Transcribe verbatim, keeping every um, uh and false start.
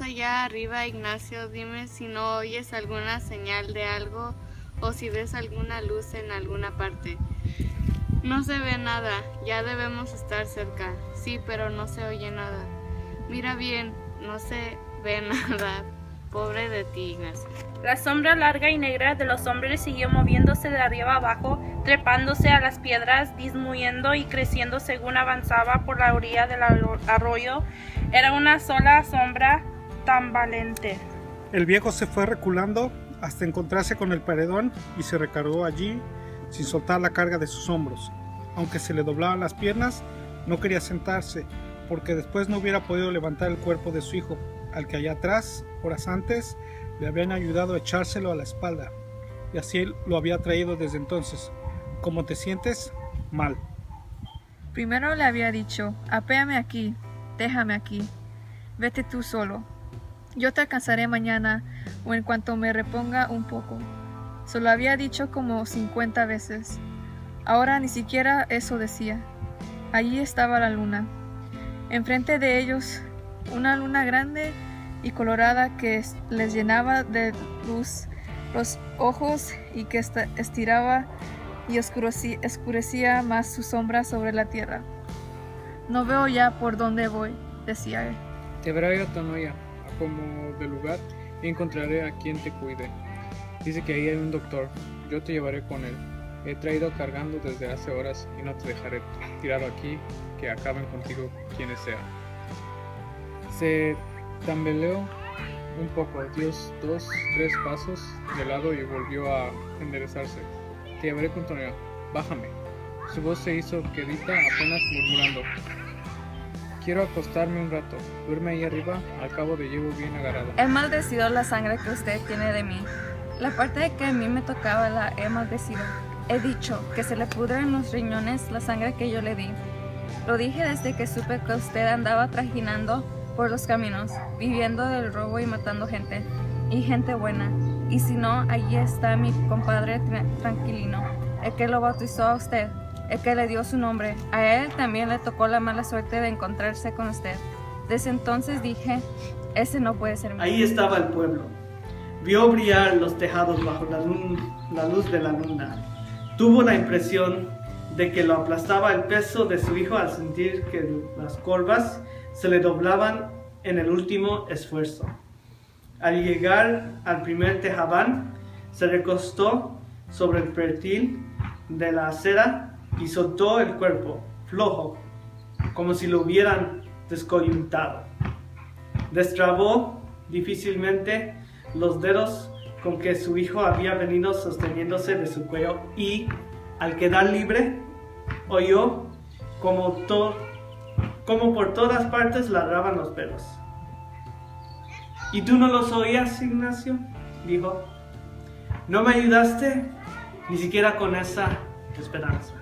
allá arriba, Ignacio, dime si no oyes alguna señal de algo o si ves alguna luz en alguna parte. No se ve nada, ya debemos estar cerca. Sí, pero no se oye nada. Mira bien, no se ve nada. Pobre de ti, Ignacio. La sombra larga y negra de los hombres siguió moviéndose de arriba abajo, trepándose a las piedras, disminuyendo y creciendo según avanzaba por la orilla del arroyo. Era una sola sombra tambalente. El viejo se fue reculando hasta encontrarse con el paredón y se recargó allí sin soltar la carga de sus hombros. Aunque se le doblaban las piernas, no quería sentarse, porque después no hubiera podido levantar el cuerpo de su hijo, al que allá atrás, horas antes, le habían ayudado a echárselo a la espalda, y así él lo había traído desde entonces. ¿Cómo te sientes? Mal. Primero le había dicho, apéame aquí, déjame aquí, vete tú solo. Yo te alcanzaré mañana o en cuanto me reponga un poco. Se lo había dicho como cincuenta veces. Ahora ni siquiera eso decía. Allí estaba la luna. Enfrente de ellos, una luna grande y colorada que les llenaba de luz los ojos y que estiraba y oscurecía, oscurecía más su sombra sobre la tierra. No veo ya por dónde voy, decía él. Te veré a Tonoya, como de lugar, y encontraré a quien te cuide. Dice que ahí hay un doctor, yo te llevaré con él. He traído cargando desde hace horas y no te dejaré tirado aquí, que acaben contigo quienes sean. Se tambaleó un poco, dio dos, tres pasos de lado y volvió a enderezarse. Te llevaré con Tonoya, bájame. Su voz se hizo quedita, apenas murmurando. Quiero acostarme un rato. Duerme ahí arriba, al cabo de llevo bien agarrado. He maldecido la sangre que usted tiene de mí. La parte de que a mí me tocaba la he maldecido. He dicho que se le pudre en los riñones la sangre que yo le di. Lo dije desde que supe que usted andaba trajinando por los caminos, viviendo del robo y matando gente, y gente buena. Y si no, allí está mi compadre tra Tranquilino, el que lo bautizó a usted, el que le dio su nombre. A él también le tocó la mala suerte de encontrarse con usted. Desde entonces dije, ese no puede ser mío. Ahí estaba el pueblo. Vio brillar los tejados bajo la, la luz de la luna. Tuvo la impresión de que lo aplastaba el peso de su hijo al sentir que las corvas se le doblaban en el último esfuerzo. Al llegar al primer tejabán, se recostó sobre el pretil de la acera y soltó el cuerpo, flojo, como si lo hubieran descoyuntado. Destrabó difícilmente los dedos con que su hijo había venido sosteniéndose de su cuello y, al quedar libre, oyó como, to como por todas partes ladraban los perros. ¿Y tú no los oías, Ignacio?, dijo. No me ayudaste ni siquiera con esa esperanza.